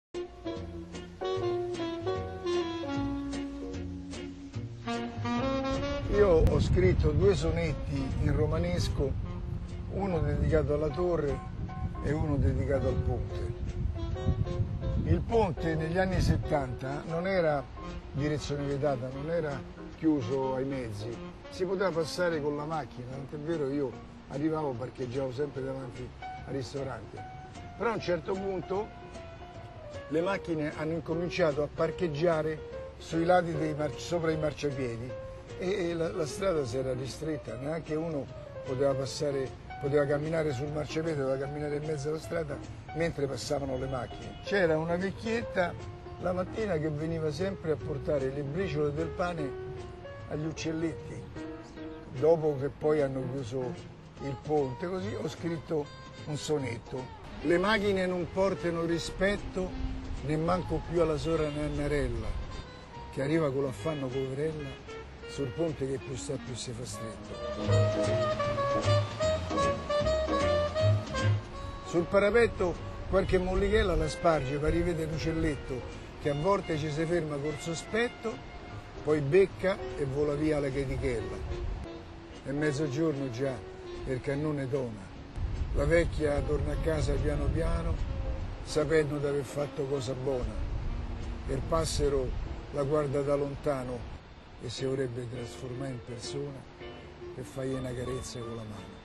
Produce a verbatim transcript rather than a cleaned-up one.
Io ho scritto due sonetti in romanesco, uno dedicato alla torre e uno dedicato al ponte. Il ponte negli anni settanta non era direzione vietata, non era chiuso ai mezzi, si poteva passare con la macchina, tant'è vero io arrivavo, parcheggiavo sempre davanti al ristorante. Però a un certo punto le macchine hanno incominciato a parcheggiare sui lati dei sopra i marciapiedi e la, la strada si era ristretta, neanche uno poteva passare, poteva camminare sul marciapiede, doveva camminare in mezzo alla strada mentre passavano le macchine. C'era una vecchietta la mattina che veniva sempre a portare le briciole del pane agli uccelletti, dopo che poi hanno chiuso il ponte, così ho scritto un sonetto. Le macchine non portano rispetto né manco più alla sora Nannarella, che arriva con l'affanno poverella sul ponte che più sta più si fa stretto. Sul parapetto qualche mollichella la sparge, poi rivede l'uccelletto che a volte ci si ferma col sospetto, poi becca e vola via la chetichella. È mezzogiorno già e il cannone tona. La vecchia torna a casa piano piano, sapendo di aver fatto cosa buona. E il passero la guarda da lontano e si vorrebbe trasformare in persona per fargli una carezza con la mano.